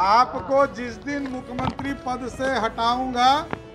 आपको जिस दिन मुख्यमंत्री पद से हटाऊंगा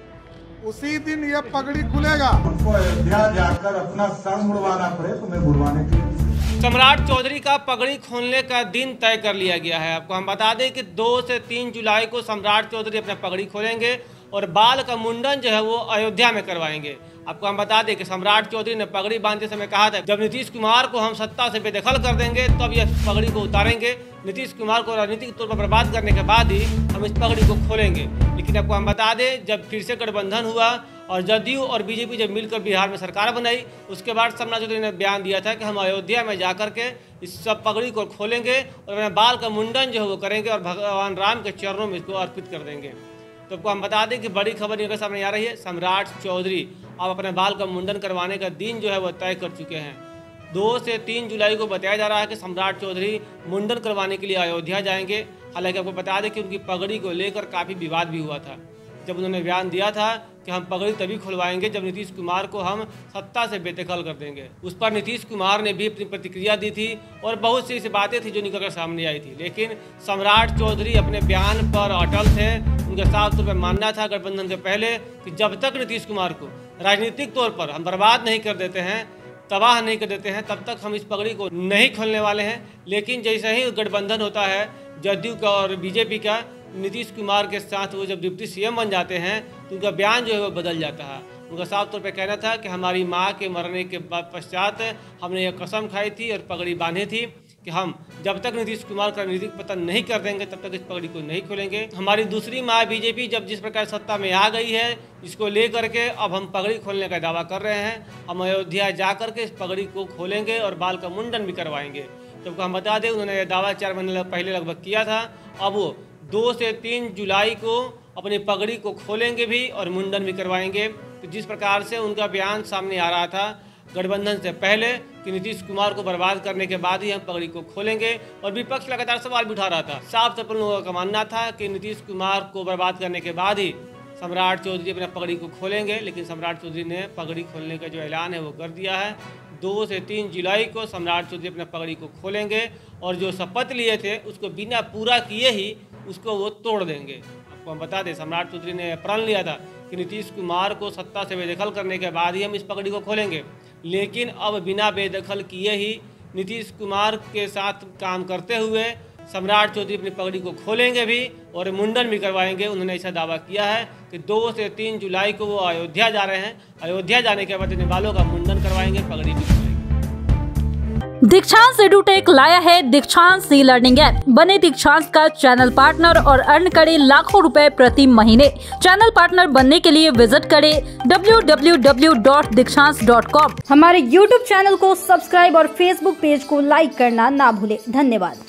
उसी दिन ये पगड़ी खुलेगा। उनको अयोध्या जाकर अपना सर मुड़वाना पड़े तो मैं मुड़वाने के लिए। सम्राट चौधरी का पगड़ी खोलने का दिन तय कर लिया गया है। आपको हम बता दें कि 2 से 3 जुलाई को सम्राट चौधरी अपना पगड़ी खोलेंगे और बाल का मुंडन जो है वो अयोध्या में करवाएंगे। आपको हम बता दें कि सम्राट चौधरी ने पगड़ी बांधते समय कहा था, जब नीतीश कुमार को हम सत्ता से बेदखल कर देंगे तब यह पगड़ी को उतारेंगे। नीतीश कुमार को राजनीतिक तौर पर बर्बाद करने के बाद ही हम इस पगड़ी को खोलेंगे। लेकिन आपको हम बता दें, जब फिर से गठबंधन हुआ और जदयू और बीजेपी जब मिलकर बिहार में सरकार बनाई, उसके बाद सम्राट चौधरी ने बयान दिया था कि हम अयोध्या में जाकर के इस सब पगड़ी को खोलेंगे और अपने बाल का मुंडन जो है वो करेंगे और भगवान राम के चरणों में इसको अर्पित कर देंगे। तो आपको हम बता दें कि बड़ी खबर निकल सामने आ रही है। सम्राट चौधरी अब अपने बाल का मुंडन करवाने का दिन जो है वो तय कर चुके हैं। 2 से 3 जुलाई को बताया जा रहा है कि सम्राट चौधरी मुंडन करवाने के लिए अयोध्या जाएंगे। हालांकि आपको बता दें कि उनकी पगड़ी को लेकर काफ़ी विवाद भी हुआ था, जब उन्होंने बयान दिया था कि हम पगड़ी तभी खुलवाएंगे जब नीतीश कुमार को हम सत्ता से बेदखल कर देंगे। उस पर नीतीश कुमार ने भी अपनी प्रतिक्रिया दी थी और बहुत सी ऐसी बातें थी जो निकल कर सामने आई थी। लेकिन सम्राट चौधरी अपने बयान पर अटल थे। उनका साफ तौर पर मानना था गठबंधन के पहले कि जब तक नीतीश कुमार को राजनीतिक तौर पर हम बर्बाद नहीं कर देते हैं, तबाह नहीं कर देते हैं, तब तक हम इस पगड़ी को नहीं खोलने वाले हैं। लेकिन जैसे ही गठबंधन होता है जदयू का और बीजेपी का, नीतीश कुमार के साथ वो जब डिप्टी सीएम बन जाते हैं तो उनका बयान जो है वो बदल जाता है। उनका साफ तौर पे कहना था कि हमारी माँ के मरने के पश्चात हमने ये कसम खाई थी और पगड़ी बांधी थी कि हम जब तक नीतीश कुमार का राजनीतिक पतन नहीं कर देंगे तब तक इस पगड़ी को नहीं खोलेंगे। हमारी दूसरी माँ बीजेपी जब जिस प्रकार सत्ता में आ गई है, इसको लेकर के अब हम पगड़ी खोलने का दावा कर रहे हैं। हम अयोध्या जा कर के इस पगड़ी को खोलेंगे और बाल का मुंडन भी करवाएंगे। तो हम बता दें, उन्होंने यह दावा 4 महीने पहले लगभग किया था। अब वो 2 से 3 जुलाई को अपनी पगड़ी को खोलेंगे भी और मुंडन भी करवाएंगे। तो जिस प्रकार से उनका बयान सामने आ रहा था गठबंधन से पहले कि नीतीश कुमार को बर्बाद करने के बाद ही हम पगड़ी को खोलेंगे, और विपक्ष लगातार सवाल भी उठा रहा था। साफ तौर पर लोगों का मानना था कि नीतीश कुमार को बर्बाद करने के बाद ही सम्राट चौधरी अपने पगड़ी को खोलेंगे। लेकिन सम्राट चौधरी ने पगड़ी खोलने का जो ऐलान है वो कर दिया है। 2 से 3 जुलाई को सम्राट चौधरी अपने पगड़ी को खोलेंगे और जो शपथ लिए थे उसको बिना पूरा किए ही उसको वो तोड़ देंगे। आपको हम बता दें, सम्राट चौधरी ने प्रण लिया था कि नीतीश कुमार को सत्ता से बेदखल करने के बाद ही हम इस पगड़ी को खोलेंगे। लेकिन अब बिना बेदखल किए ही नीतीश कुमार के साथ काम करते हुए सम्राट चौधरी अपनी पगड़ी को खोलेंगे भी और मुंडन भी करवाएंगे। उन्होंने ऐसा दावा किया है कि 2 से 3 जुलाई को वो अयोध्या जा रहे हैं। अयोध्या जाने के बाद अपने बालों का मुंडन करवाएंगे, पगड़ी भी खोलेंगे। दीक्षांत एडुटेक लाया है दीक्षांत ई लर्निंग ऐप। बने दीक्षांत का चैनल पार्टनर और अर्न करें लाखों रुपए प्रति महीने। चैनल पार्टनर बनने के लिए विजिट करें www.dikshans.com। हमारे YouTube चैनल को सब्सक्राइब और Facebook पेज को लाइक करना ना भूलें। धन्यवाद।